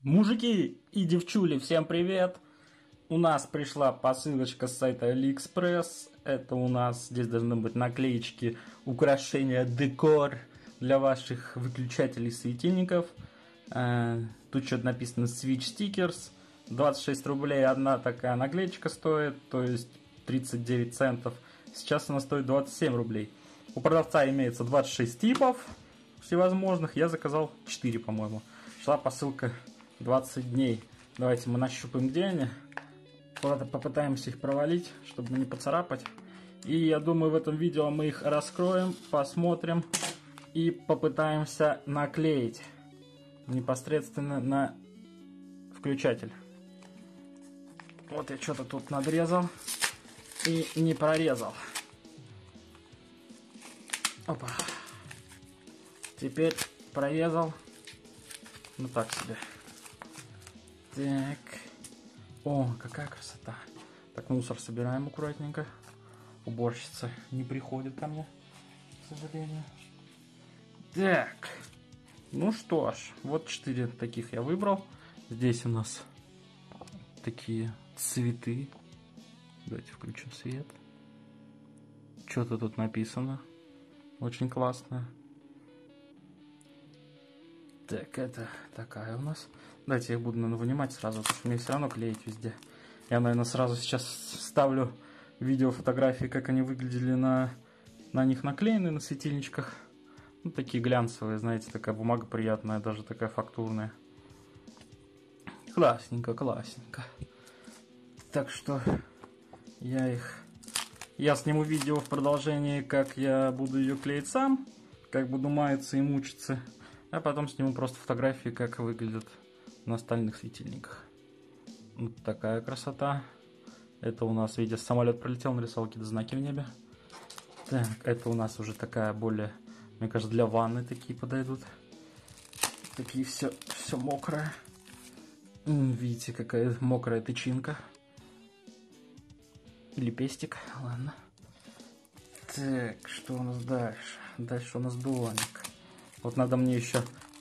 Мужики и девчули, всем привет! У нас пришла посылочка с сайта AliExpress. Это у нас здесь должны быть наклеечки, украшения, декор для ваших выключателей светильников. Тут что-то написано Switch Stickers. 26 рублей одна такая наклеечка стоит, то есть 39 центов. Сейчас она стоит 27 рублей. У продавца имеется 26 типов всевозможных. Я заказал 4, по-моему. Шла посылка 20 дней. Давайте мы нащупаем, где они. Куда-то попытаемся их провалить, чтобы не поцарапать. И я думаю, в этом видео мы их раскроем, посмотрим и попытаемся наклеить непосредственно на включатель. Вот я что-то тут надрезал и не прорезал. Опа. Теперь прорезал. Ну так себе. Так. О, какая красота. Так, мусор собираем аккуратненько. Уборщица не приходит ко мне, к сожалению. Так. Ну что ж, вот 4 таких я выбрал. Здесь у нас такие цветы. Давайте включим свет. Что-то тут написано. Очень классно. Так, это такая у нас. Давайте я их буду, наверное, вынимать сразу, потому что мне все равно клеить везде. Я, наверное, сразу сейчас ставлю видео, фотографии, как они выглядели на них наклеены, на светильничках. Ну, такие глянцевые, знаете, такая бумага приятная, даже такая фактурная. Классненько, классненько. Так что я сниму видео в продолжении, как я буду ее клеить сам, как буду маяться и мучиться. А потом сниму просто фотографии, как выглядят на остальных светильниках. Вот такая красота. Это у нас, видите, самолет пролетел, нарисовал какие-то знаки в небе. Так, это у нас уже такая более, мне кажется, для ванны такие подойдут. Такие все мокрое. Видите, какая мокрая тычинка. Или пестик, ладно. Так, что у нас дальше? Дальше у нас домик. Вот надо мне еще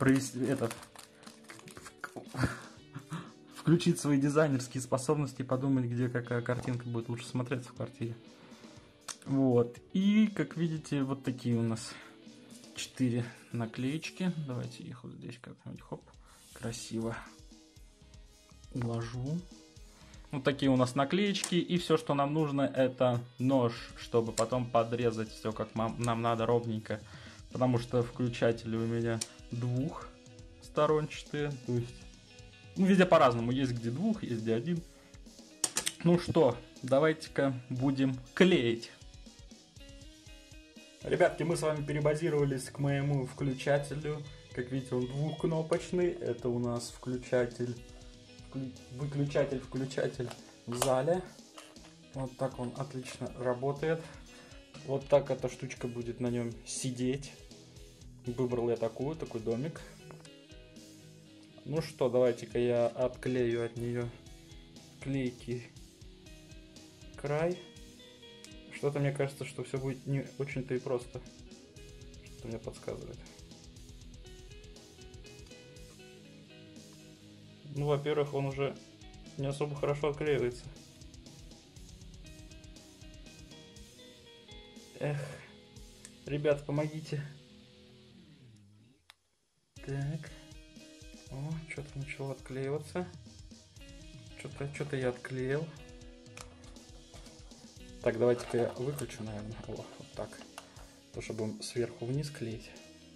включить свои дизайнерские способности и подумать, где какая картинка будет лучше смотреться в квартире. Вот. И, как видите, вот такие у нас 4 наклеечки. Давайте их вот здесь как-нибудь, хоп, красиво уложу. Вот такие у нас наклеечки. И все, что нам нужно, это нож, чтобы потом подрезать все, как нам надо, ровненько. Потому что включатели у меня двухсторончатые. То есть, ну, везде по-разному. Есть где двух, есть где один. Ну что, давайте-ка будем клеить. Ребятки, мы с вами перебазировались к моему включателю. Как видите, он двухкнопочный. Это у нас включатель в зале. Вот так он отлично работает. Вот так эта штучка будет на нем сидеть. Выбрал я такой домик. Ну что, давайте-ка я отклею от нее клейкий край. Что-то мне кажется, что все будет не очень-то и просто. Что-то мне подсказывает. Ну, во-первых, он уже не особо хорошо отклеивается. Эх, ребят, помогите. Так. О, что-то начало отклеиваться. Что-то я отклеил. Так, давайте-ка я выключу, наверное. О, вот так. То, чтобы сверху вниз клеить.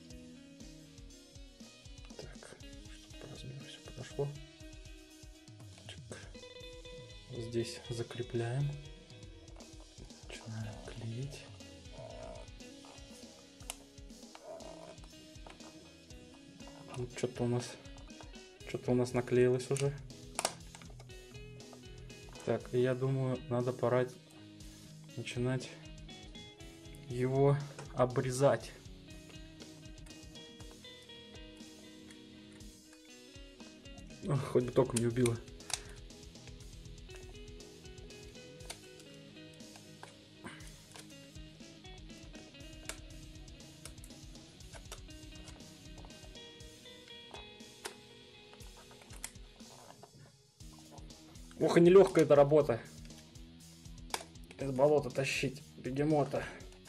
Так, чтобы по размеру все подошло. Чик. Здесь закрепляем. Начинаем клеить. Вот что-то у нас наклеилось уже. Так, и я думаю, пора начинать его обрезать. Ох, хоть бы током не убило. Ох, и нелегкая эта работа. Из болота тащить бегемота.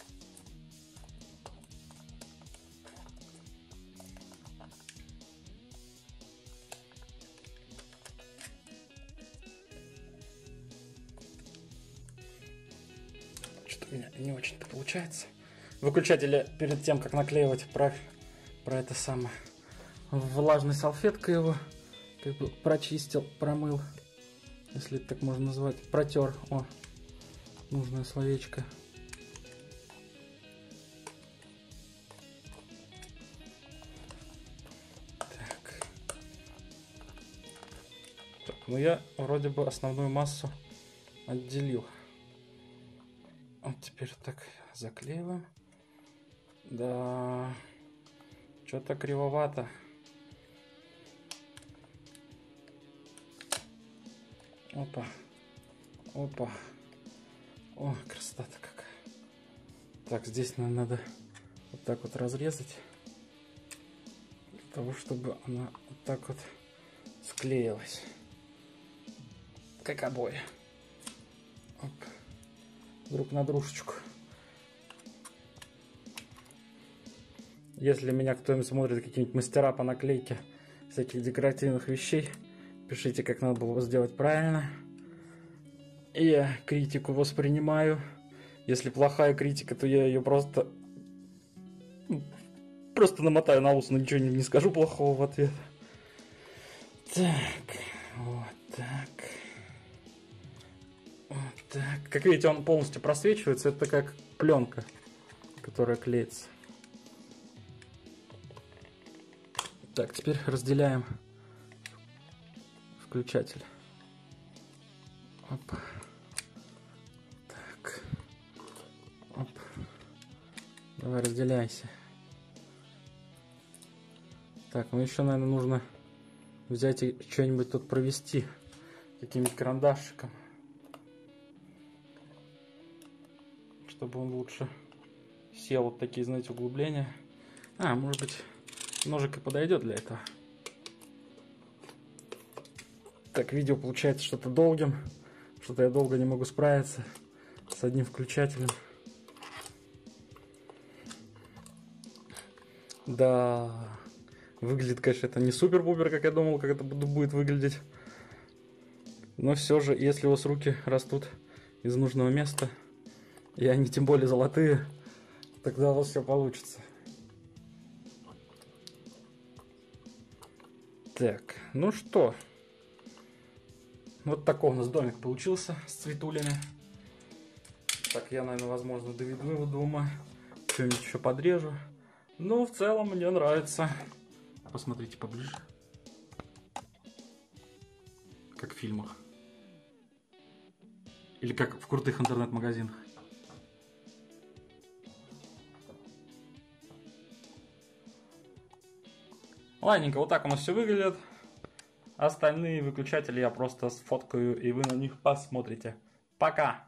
Что-то у меня не очень-то получается. Выключатели перед тем, как наклеивать, про это самое. Влажной салфеткой его как бы прочистил, промыл. Если это так можно назвать. Протер. О, нужное словечко. Так. Так, ну я вроде бы основную массу отделил. Вот теперь так заклеиваем. Да, что-то кривовато. Опа, опа. О, красота-то какая. Так, здесь нам надо вот так вот разрезать, для того, чтобы она вот так вот склеилась, как обои. Оп. Друг на дружечку. Если меня кто-нибудь смотрит, какие-нибудь мастера по наклейке всяких декоративных вещей, пишите, как надо было сделать правильно. И я критику воспринимаю. Если плохая критика, то я ее просто намотаю на ус, но ничего не скажу плохого в ответ. Так, вот так. Вот так. Как видите, он полностью просвечивается. Это как пленка, которая клеится. Так, теперь разделяем включатель. Оп. Так. Оп. Давай, разделяйся. Так, ну еще, наверное, нужно взять и что-нибудь тут провести каким-нибудь карандашиком, чтобы он лучше сел. Вот такие, знаете, углубления. Может быть, ножик и подойдет для этого. Так, видео получается что-то долгим. Что-то я долго не могу справиться с одним включателем. Да, выглядит, конечно, это не супер-пупер, как я думал, как это будет выглядеть. Но все же, если у вас руки растут из нужного места, и они тем более золотые, тогда у вас все получится. Так, ну что, вот такой у нас домик получился с цветулями. Так, я, наверное, возможно, доведу его до ума, что-нибудь еще подрежу. Но в целом мне нравится. Посмотрите поближе. Как в фильмах. Или как в крутых интернет-магазинах. Ладненько, вот так у нас все выглядит. Остальные выключатели я просто сфоткаю, и вы на них посмотрите. Пока!